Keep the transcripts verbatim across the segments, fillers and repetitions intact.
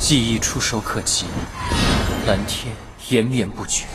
技艺触手可及，蓝天延绵不绝。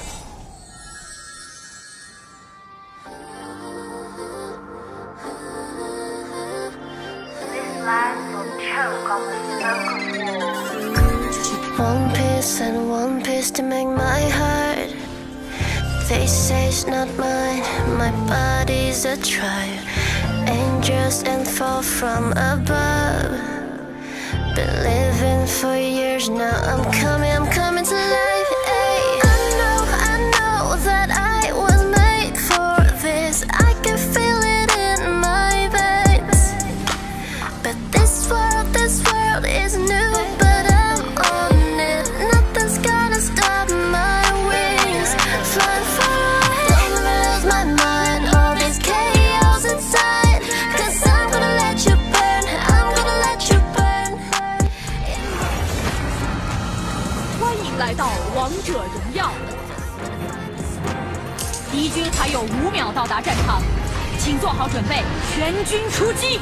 One piece and one piece to make my heart. They say it's not mine, my body's a trial. Angels and fall from above. Been living for years now, I'm coming, I'm coming to life. Ay. I know, I know that I was made for this. I can feel it in my veins. But this world, this world is new, but I'm on it. Nothing's gonna stop my wings. Flying far away, I'm gonna lose my mind. All this chaos inside, 'cause I'm gonna let you burn. I'm gonna let you burn. 欢迎来到王者荣耀。敌军还有五秒到达战场，请做好准备，全军出击！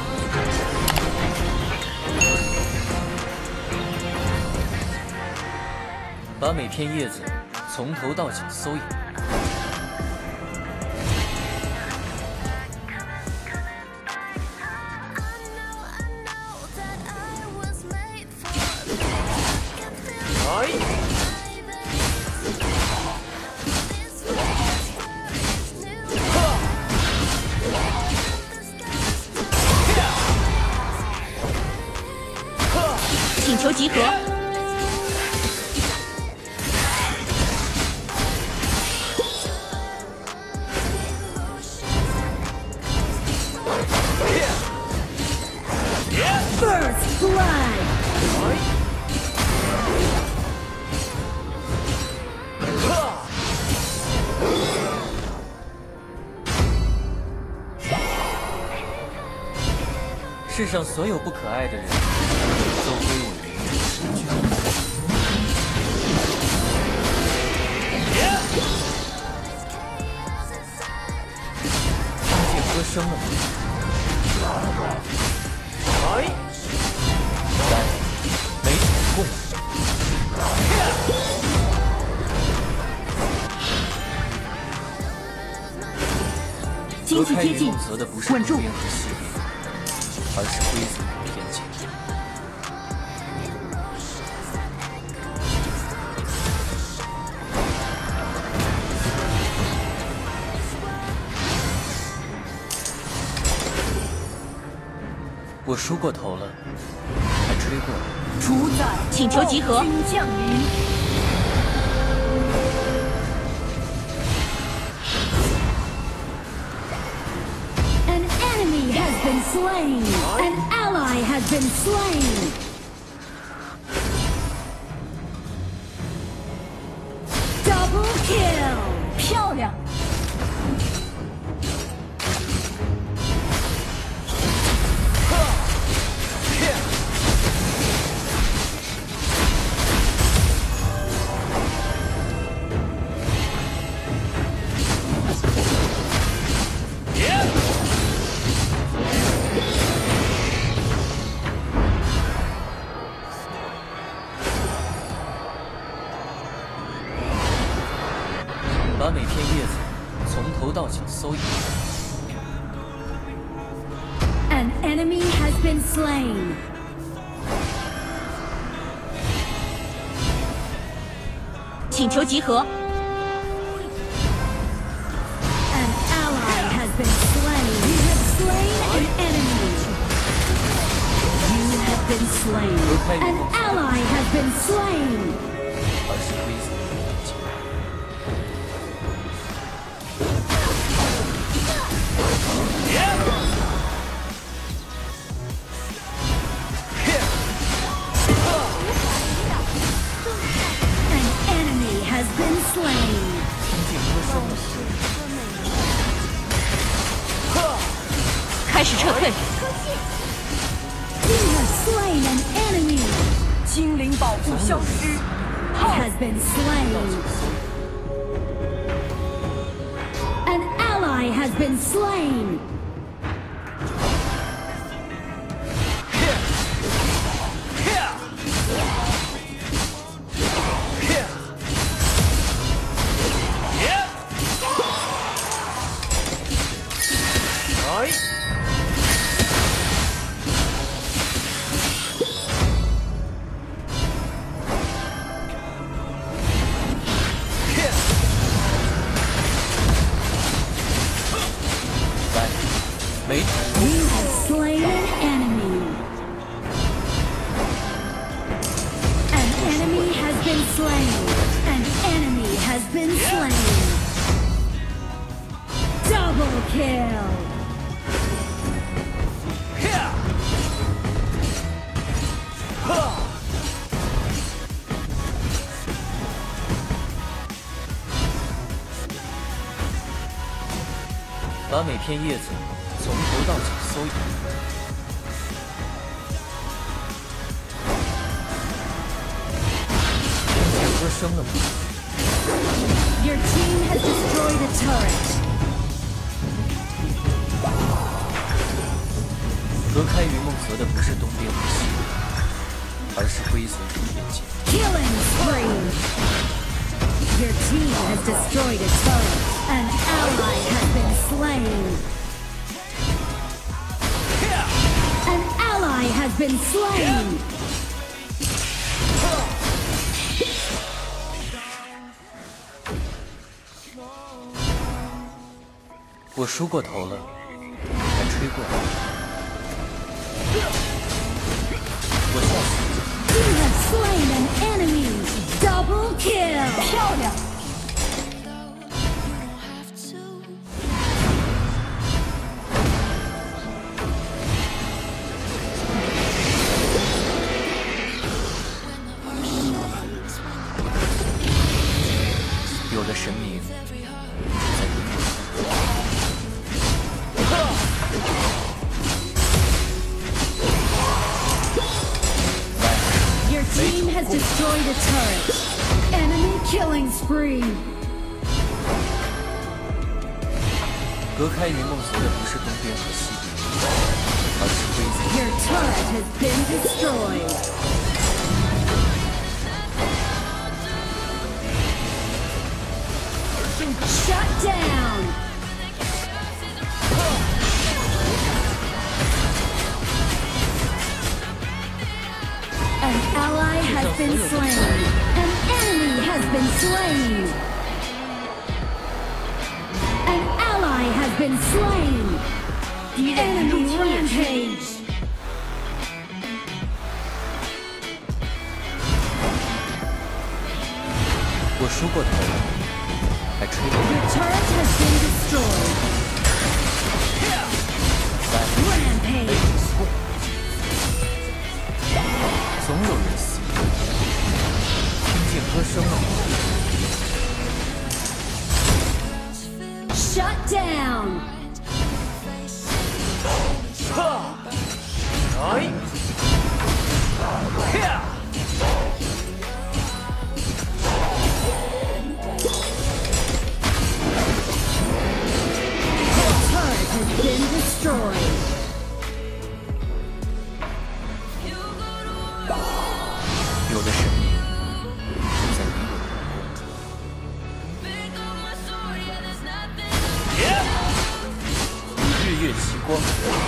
把每片叶子从头到脚搜一遍。来， 请求集合。 First blood. 世上所有不可爱的人，都归我凌辱失去。听见歌声了吗？来，来，没成功。 经济接近， 则的不是稳住。 而是规则与偏见。我输过头了，还追过来。 主宰，请求集合。降临。 Been slain. An ally has been slain. Double kill. 漂亮。 把每片叶子从头到脚搜一遍。 An enemy has been slain. 请求集合。 An ally has been slain. You have slain an enemy. You have been slain. An ally has been slain. 而是规则。 开始撤退。 You have slain an enemy. 精灵保护消失。 Has been slain. An ally has been slain. 来。来，没。 You have slain an enemy. An enemy has been slain. An enemy has been slain. Double kill. 把每片叶子从头到脚搜一遍。听见歌声了吗？ Your team has destroyed a turret. 隔开云梦河的不是东边和西边，而是龟孙主边界。 Killing spree. Your team has destroyed a turret. An ally has been slain. An ally has been slain. 我梳过头了，还吹过来。我下去。 You have slain an enemy. Double kill. 漂亮。 有的神明在云里。 Your team has destroyed a turret. Enemy killing spree. 隔开云梦河的不是东边和西边，而是龟孙。 Your turret has been destroyed. Shut down. An ally has been slain. An enemy has been slain. An ally has been slain. Enemy rampage. 我梳过头了，还吹过 Your 来。 turret has been destroyed. Rampage. 总有人死。听见歌声了吗？ Shut down. 来。 Turret has been destroyed. 有的神明就在你我的梦中。日月齐光。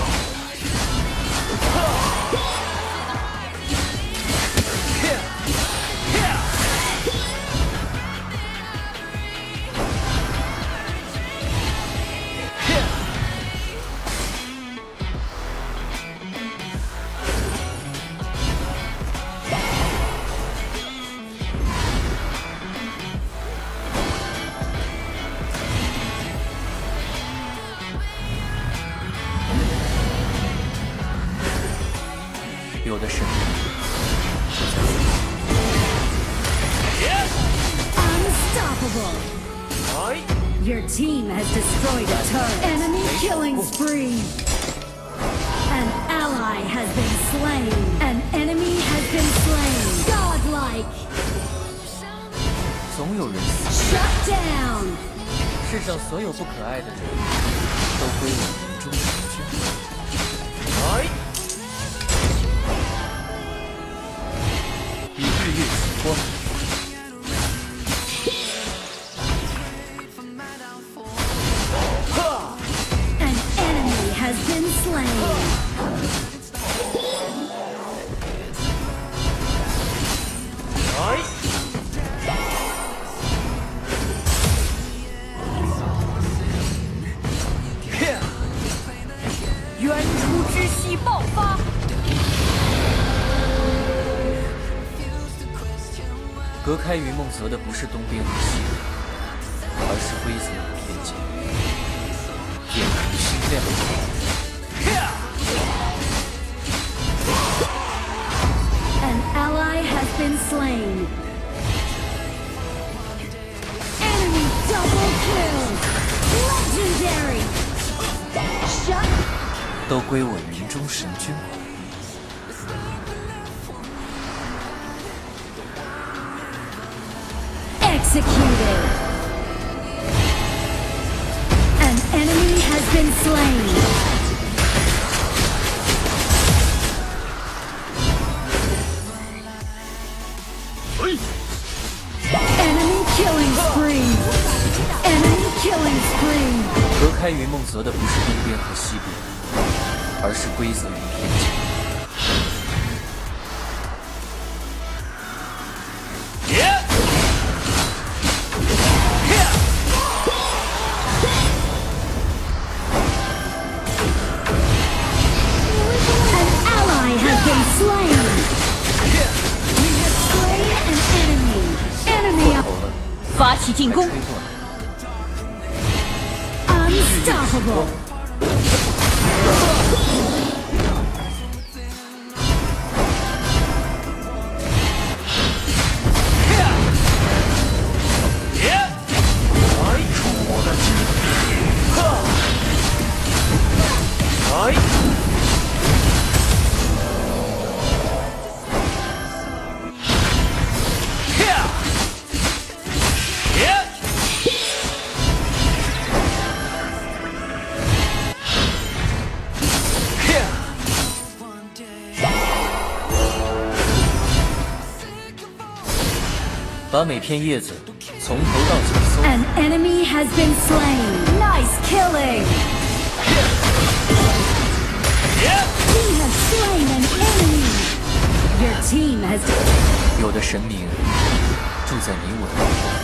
有的神明就在此。 Unstoppable. Your team has destroyed a turret. Enemy killing spree. An ally has been slain. An enemy has been slain. Godlike. 总有人死。 Shut down. 世上所有不可爱的人，都归我云中神君。来。 以日月齐光。 An enemy has 系爆发。 隔开云梦泽的不是东边和西边，而是规则与偏见。眼看心亮。 An ally has been slain. Enemy double kill. Legendary. Shut. 都归我云中神君。 Executed. An enemy has been slain. Enemy killing spree. Enemy killing spree. 隔开云梦泽的不是东边和西边，而是规则与偏见。 发起进攻 ！Unstoppable！ 把每片叶子从头到脚搜。 An enemy has been slain. Nice killing. We have slain an enemy. Your team has. 有的神明住在你我的。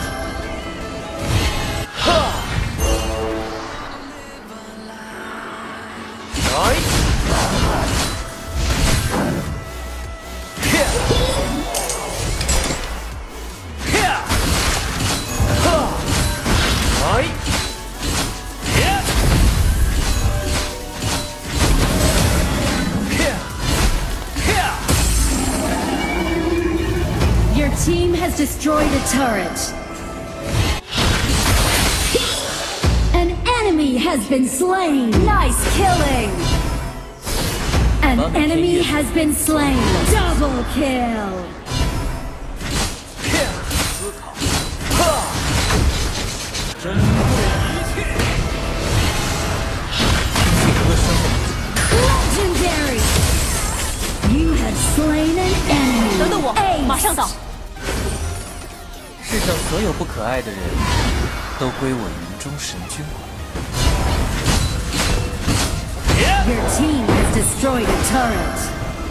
Your team has destroyed a turret. An enemy has been slain. Nice killing. An enemy has been slain. Double kill. Legendary. You have slain an enemy. 等等我，马上到。 世上所有不可爱的人，都归我云中神君管。 Your team has destroyed a turret.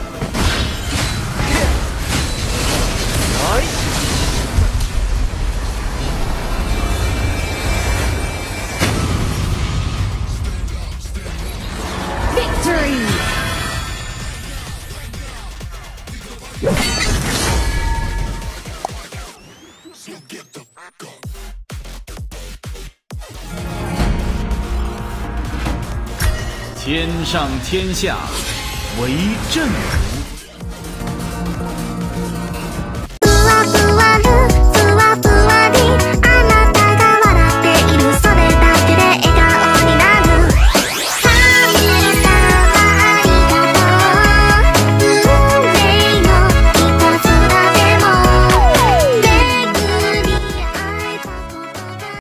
Victory! 天上天下，唯正。